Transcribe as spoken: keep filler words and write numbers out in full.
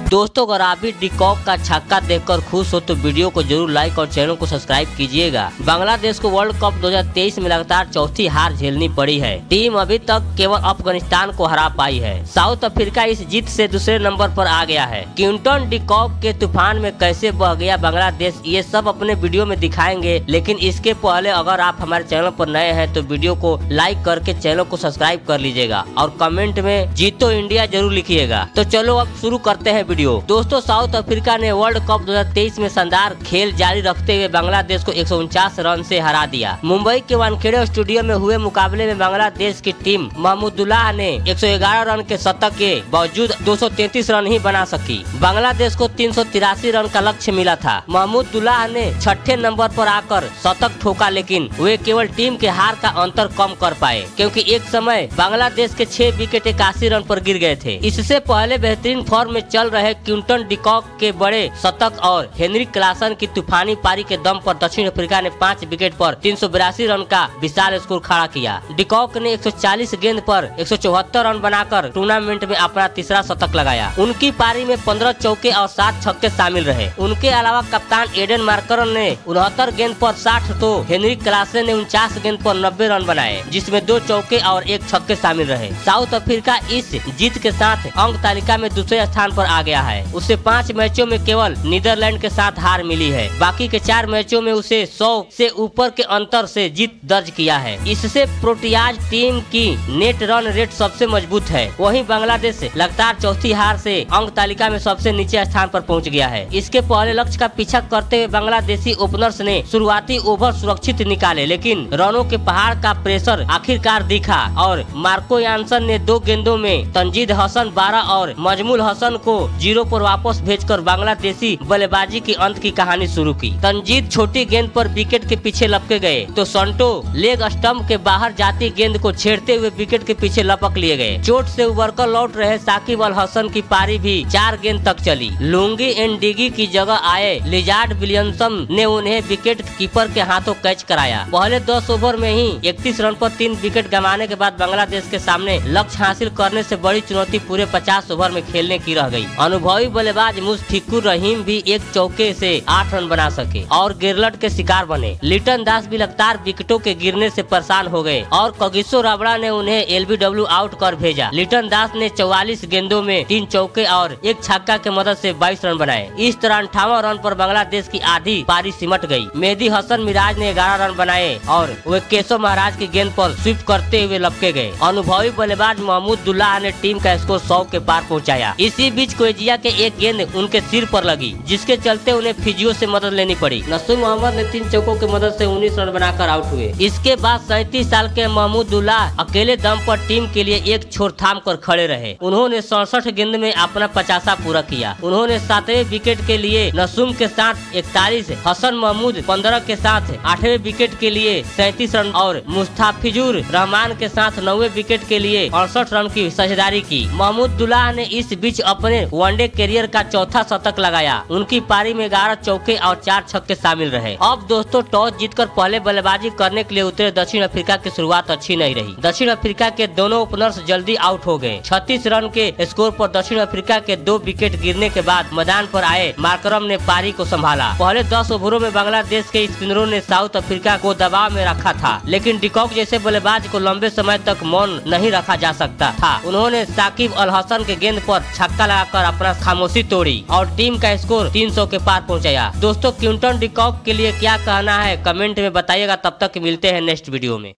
दोस्तों अगर आप भी डिकॉक का छक्का देखकर खुश हो तो वीडियो को जरूर लाइक और चैनल को सब्सक्राइब कीजिएगा। बांग्लादेश को वर्ल्ड कप दो हज़ार तेईस में लगातार चौथी हार झेलनी पड़ी है। टीम अभी तक केवल अफगानिस्तान को हरा पाई है। साउथ अफ्रीका इस जीत से दूसरे नंबर पर आ गया है। क्विंटन डिकॉक के तूफान में कैसे बह गया बांग्लादेश, ये सब अपने वीडियो में दिखाएंगे। लेकिन इसके पहले अगर आप हमारे चैनल पर नए हैं तो वीडियो को लाइक करके चैनल को सब्सक्राइब कर लीजिएगा और कमेंट में जीतो इंडिया जरूर लिखिएगा। तो चलो अब शुरू करते हैं वीडियो। दोस्तों साउथ अफ्रीका ने वर्ल्ड कप दो हज़ार तेईस में शानदार खेल जारी रखते हुए बांग्लादेश को एक सौ उनचास रन से हरा दिया। मुंबई के वानखेड़े स्टेडियम में हुए मुकाबले में बांग्लादेश की टीम महमूदुल्लाह ने एक सौ ग्यारह रन के शतक के बावजूद दो सौ तैंतीस रन ही बना सकी। बांग्लादेश को तीन सौ तिरासी रन का लक्ष्य मिला था। महमूदुल्लाह ने छठे नंबर पर आकर शतक ठोका, लेकिन वे केवल टीम के हार का अंतर कम कर पाए, क्योंकि एक समय बांग्लादेश के छह विकेट इक्यासी रन पर गिर गए थे। इससे पहले बेहतरीन फॉर्म में चल रहे क्विंटन डिकॉक के बड़े शतक और हेनरिक क्लासन की तूफानी पारी के दम पर दक्षिण अफ्रीका ने पाँच विकेट पर तीन सौ बिरासी रन का विशाल स्कोर खड़ा किया। डिकॉक ने एक सौ चालीस गेंद पर एक सौ चौहत्तर रन बनाकर टूर्नामेंट में अपना तीसरा शतक लगाया। उनकी पारी में पंद्रह चौके और सात छक्के शामिल रहे। उनके अलावा कप्तान एडन मार्करन ने उनहत्तर गेंद पर साठ तो हेनरिक क्लासन ने उनचास गेंद पर नब्बे रन बनाए, जिसमें दो चौके और एक छक्के शामिल रहे। साउथ अफ्रीका इस जीत के साथ अंक तालिका में दूसरे स्थान पर आ गया है। उसे पाँच मैचों में केवल नीदरलैंड के साथ हार मिली है। बाकी के चार मैचों में उसे सौ से ऊपर के अंतर से जीत दर्ज किया है। इससे प्रोटियाज टीम की नेट रन रेट सबसे मजबूत है। वहीं बांग्लादेश लगातार चौथी हार से अंक तालिका में सबसे नीचे स्थान पर पहुंच गया है। इसके पहले लक्ष्य का पीछा करते हुए बांग्लादेशी ओपनर्स ने शुरुआती ओवर सुरक्षित निकाले, लेकिन रनों के पहाड़ का प्रेशर आखिरकार दिखा और मार्को यानसन ने दो गेंदों में तंजीद हसन बारह और मजमुल हसन को जीरो पर वापस भेजकर बांग्लादेशी बल्लेबाजी की अंत की कहानी शुरू की। तंजीद छोटी गेंद पर विकेट के पीछे लपके गए तो संटो लेग स्टंप के बाहर जाती गेंद को छेड़ते हुए विकेट के पीछे लपक लिए गए। चोट से उबरकर लौट रहे साकिब अल हसन की पारी भी चार गेंद तक चली। लुंगी एंड डिगी की जगह आए लिजार्ड विलियमसन ने उन्हें विकेट कीपर के हाथों कैच कराया। पहले दस ओवर में ही इकतीस रन पर तीन विकेट गंवाने के बाद बांग्लादेश के सामने लक्ष्य हासिल करने से बड़ी चुनौती पूरे पचास ओवर में खेलने की रह गई। अनुभवी बल्लेबाज मुश्फिकुर रहीम भी एक चौके से आठ रन बना सके और गिरलट के शिकार बने। लिटन दास भी लगातार विकेटों के गिरने से परेशान हो गए और कगिसो रबड़ा ने उन्हें एलबीडब्ल्यू आउट कर भेजा। लिटन दास ने चौवालीस गेंदों में तीन चौके और एक छक्का के मदद से बाईस रन बनाए। इस तरह अंठावन रन पर बांग्लादेश की आधी पारी सिमट गई। मेहदी हसन मिराज ने ग्यारह रन बनाए और वे केशव महाराज की गेंद पर स्वीप करते हुए लपके गए। अनुभवी बल्लेबाज महमूदुल्लाह ने टीम का स्कोर सौ के पार पहुँचाया। इसी बीच कोएजिया के एक गेंद उनके सिर पर लगी, जिसके चलते उन्हें फिजियो से मदद लेनी पड़ी। नसीम मोहम्मद ने तीन चौकों की मदद से उन्नीस रन बनाकर आउट हुए। इसके बाद सैंतीस साल के महमूदुल्लाह अकेले दम पर टीम के लिए एक छोर थाम कर खड़े रहे। उन्होंने सड़सठ गेंद में अपना पचासा पूरा किया। उन्होंने सातवें विकेट के लिए नसूम के साथ इकतालीस, हसन महमूद पंद्रह के साथ आठवें विकेट के लिए सैंतीस रन और मुस्ताफिजुर रहमान के साथ नौवे विकेट के लिए अड़सठ रन की साझेदारी की। महमूदुल्लाह ने इस बीच अपने वनडे कैरियर का चौथा शतक लगाया। उनकी पारी में ग्यारह चौके और चार छक्के शामिल रहे। अब दोस्तों टॉस जीतकर पहले बल्लेबाजी करने के लिए उतरे दक्षिण अफ्रीका की शुरुआत अच्छी नहीं रही। दक्षिण अफ्रीका के दोनों ओपनर्स जल्दी आउट हो गए। छत्तीस रन के स्कोर पर दक्षिण अफ्रीका के दो विकेट गिरने के बाद मैदान पर आए मार्करम ने पारी को संभाला। पहले दस ओवरों में बांग्लादेश के स्पिनरों ने साउथ अफ्रीका को दबाव में रखा था, लेकिन डिकॉक जैसे बल्लेबाज को लंबे समय तक मौन नहीं रखा जा सकता था। उन्होंने साकिब अल हसन के गेंद पर छक्का लगाकर अपना खामोशी तोड़ी और टीम का स्कोर तीन सौ के पार पहुंचाया। दोस्तों क्विंटन डिकॉक के लिए क्या कहना है कमेंट में बताइएगा। तब तक मिलते हैं नेक्स्ट वीडियो में।